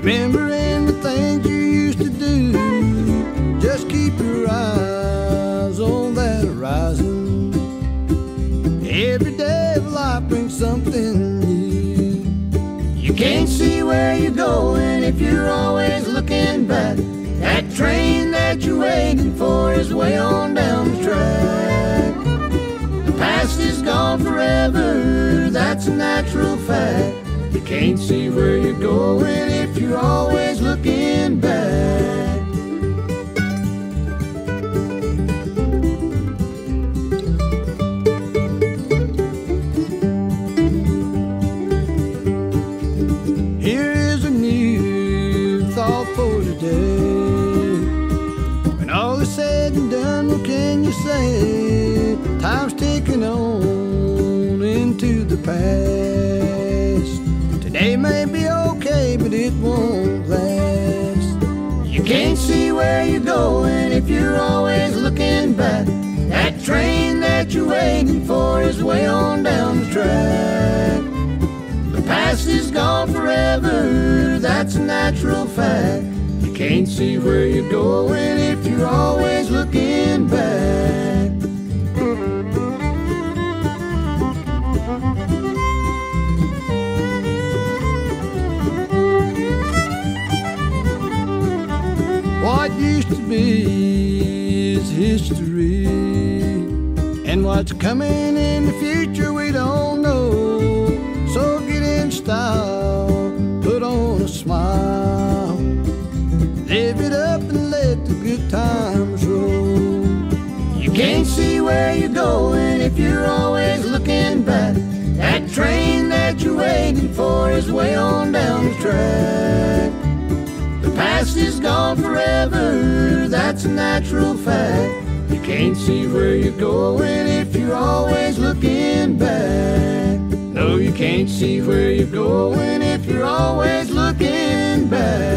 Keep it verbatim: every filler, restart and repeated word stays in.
remembering the things you used to do. Just keep your eyes on that horizon. Every day of life brings something new. You can't see where you're going if you're always looking back. That train that you're waiting for is way on down the track. The past is gone forever, that's a natural fact. You can't see where you're going if you're always looking back. Here is a new thought for today. When all is said and done, what can you say? Time's ticking on into the past. Today may be okay, but it won't last. You can't see where you're going if you're always looking back. That train that you're waiting for is way on down the track. The past is gone forever, that's a natural fact. You can't see where you're going if you're always looking back. What used to be is history, and what's coming in the future we don't know. So get in style, put on a smile, live it up and let the good times roll. You can't see where you're going if you're always looking back. That train that you're waiting for is way on down the track. The past is gone forever, that's a natural fact. You can't see where you're going if you're always looking back. No, you can't see where you're going if you're always looking back.